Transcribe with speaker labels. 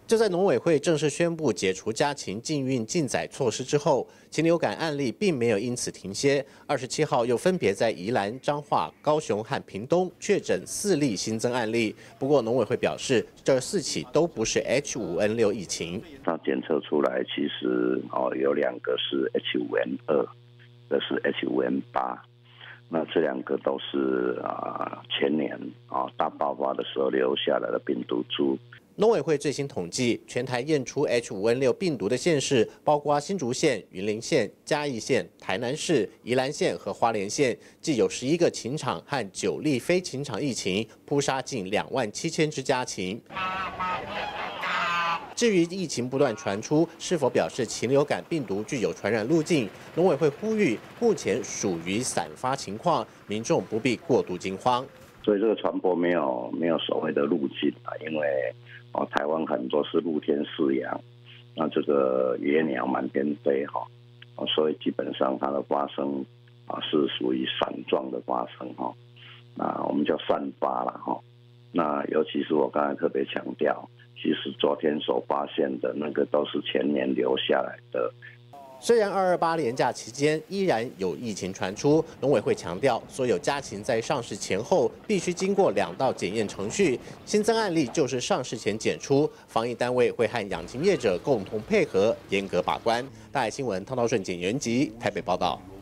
Speaker 1: 就在农委会正式宣布解除家禽禁运禁载措施之后，禽流感案例并没有因此停歇。27号又分别在宜兰、彰化、高雄和屏东确诊4例新增案例。不过农委会表示，这4起都不是 H5N6 疫情。
Speaker 2: 它检测出来其实有2个是 H5N2， 的是 H5N8。那这2个都是前年大爆发的时候留下来的病毒株。
Speaker 1: 农委会最新统计，全台验出 H5N6 病毒的县市，包括新竹县、云林县、嘉义县、台南市、宜兰县和花莲县，既有11个禽场和9例非禽场疫情，扑杀近27000只家禽。至于疫情不断传出，是否表示禽流感病毒具有传染路径？农委会呼吁，目前属于散发情况，民众不必过度惊慌。
Speaker 2: 所以这个传播没有所谓的路径因为台湾很多是露天饲养，那这个野鸟满天飞所以基本上它的发生是属于散状的发生那我们叫散发啦那尤其是我刚才特别强调，其实昨天所发现的那个都是前年留下来的。
Speaker 1: 虽然228连假期间依然有疫情传出，农委会强调，所有家禽在上市前后必须经过2道检验程序，新增案例就是上市前检出，防疫单位会和养禽业者共同配合，严格把关。大海新闻汤道顺、简元吉台北报道。